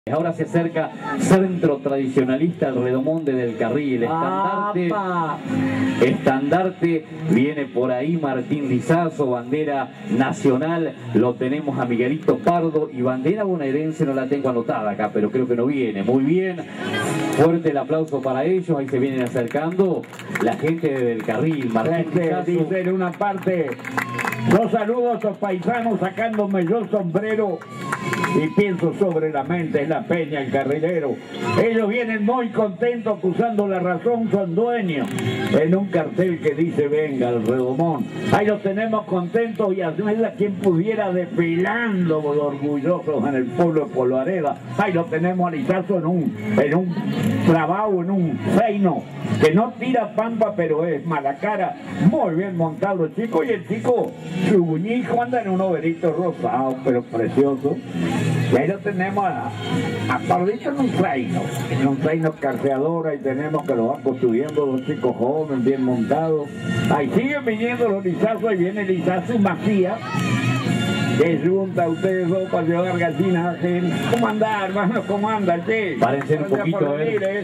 Ahora se acerca Centro Tradicionalista El Redomonde del Carril. Estandarte viene por ahí Martín Lizazo, bandera nacional. Lo tenemos a Miguelito Pardo y bandera bonaerense no la tengo anotada acá, pero creo que no viene. Muy bien, fuerte el aplauso para ellos. Ahí se vienen acercando la gente del Carril. Martín Lizazo dice en una parte: los saludos a los paisanos sacándome yo el sombrero y pienso sobre la mente en la peña, el carrilero. Ellos vienen muy contentos, acusando la razón, son dueños, en un cartel que dice venga el Redomón. Ahí los tenemos contentos y a quien pudiera desfilando orgullosos en el pueblo de Polvareda. Ahí lo tenemos a Lizazo en un trabajo, en un feino, que no tira pampa pero es mala cara. Muy bien montado el chico, y el chico, su buñijo, anda en un overito rosado pero precioso. Y ahí lo tenemos a Pardito en un reino carceador. Ahí tenemos que lo van construyendo los chicos jóvenes, bien montados. Ahí siguen viniendo los Lizazos, ahí viene Lizazo y Macías, que junta a ustedes dos para llevar gallinas. ¿Cómo anda, hermano? ¿Cómo anda, che? Párense un poquito a ver.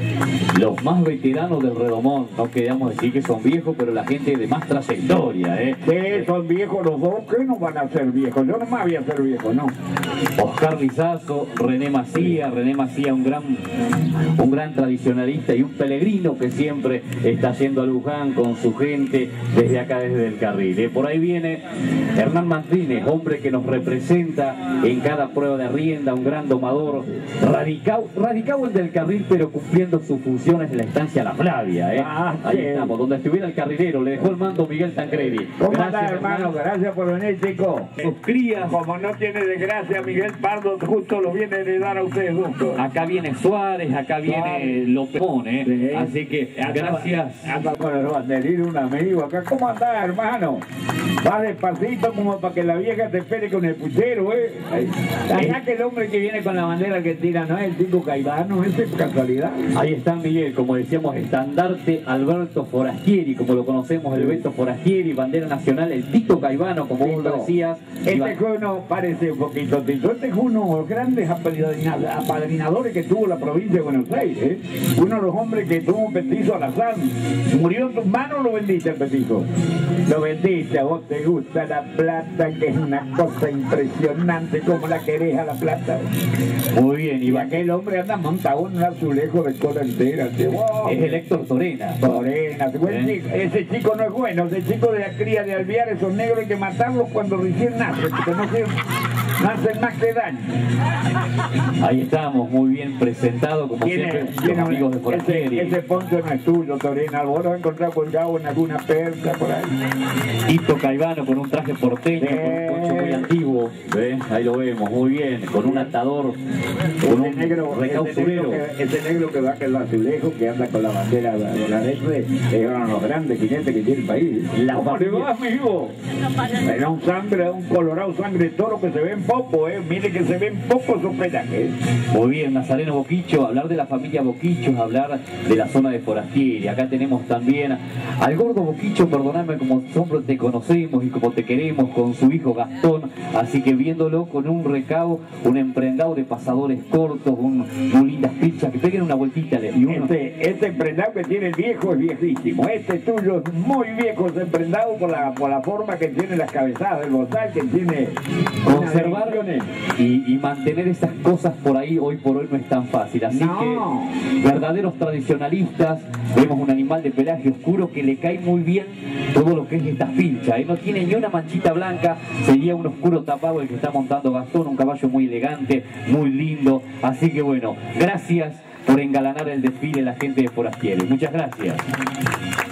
Los más veteranos del Redomón, no queríamos decir que son viejos, pero la gente de más trayectoria, Sí, son viejos los dos. ¿Qué no van a ser viejos? Yo no me voy a ser viejo, no. Oscar Lizazo, René Macías, un gran tradicionalista y un peregrino que siempre está yendo a Luján con su gente desde acá, desde el Carril. Por ahí viene Hernán Martínez, hombre que nos representa en cada prueba de rienda, un gran domador, radicado en del Carril, pero cumpliendo sus funciones en la estancia La Flavia. Ahí estamos, donde estuviera el carrilero, le dejó el mando Miguel Tancredi. ¿Cómo está, hermano? Gracias por venir, chico. Sus crías. Como no tiene desgracia, Miguel Pardo justo lo viene a heredar a ustedes justo. Acá viene Suárez, acá viene López, Sí. Así que gracias. Anda con el banderín, un amigo acá. ¿Cómo andás, hermano? Va despacito como para que la vieja te espere con el puchero, Acá que el hombre que viene con la bandera argentina no es el Tito Caivano, es casualidad. Ahí está Miguel, como decíamos, estandarte Alberto Forastieri, como lo conocemos, el Beto Forastieri, bandera nacional, el Tito Caivano, como vos lo decías. Este fue uno, parece un poquito Tito, este fue uno de los grandes apadrinadores que tuvo la provincia de Buenos Aires, Uno de los hombres que tuvo un petizo alazán. Murió en tus manos, lo vendiste el petizo. Lo vendiste, a vos te gusta la plata, que es una cosa impresionante, como la querés a la plata. Muy bien, y aquel hombre anda montado en un azulejo de cola entera. Wow. Es el Héctor Torena. Ese chico no es bueno, ese chico de la cría de Alvear, esos negros hay que matarlos cuando recién nacen, porque no hacen más que daño. Ahí estamos, muy bien presentado, como siempre, los amigos de Forastieri. Ese poncho no es tuyo, Torena, vos lo vas a encontrar colgado en alguna persa por ahí. Tito Caivano con un traje porteño, con un poncho muy antiguo, ahí lo vemos, muy bien, con un atador, con un recausurero. Ese negro que va que el azulejo, que anda con la bandera de la leche, es uno de los grandes jinetes que tiene el país. ¿Cómo le va, amigo? Era un colorado sangre de toro que se ve en poco, mire que se ven pocos sus pelajes. Muy bien, Nazareno Boquicho, hablar de la familia Boquicho es hablar de la zona de Forastieri. Acá tenemos también al gordo Boquicho, perdóname, como siempre te conocemos y como te queremos, con su hijo Gastón, así que viéndolo con un recao, un emprendado de pasadores cortos, muy lindas pichas, que peguen una vueltita. Este emprendado que tiene el viejo es viejísimo, este tuyo es muy viejo, es emprendado por la forma que tiene las cabezadas del bozal, que tiene conservar y mantener esas cosas por ahí, hoy por hoy no es tan fácil, así que verdaderos tradicionalistas. Vemos un animal de pelaje oscuro que le cae muy bien todo lo que es esta pincha, no tiene ni una manchita blanca, sería un oscuro tapado el que está montando Gastón, un caballo muy elegante, muy lindo, así que bueno, gracias por engalanar el desfile la gente de Forastieri, muchas gracias.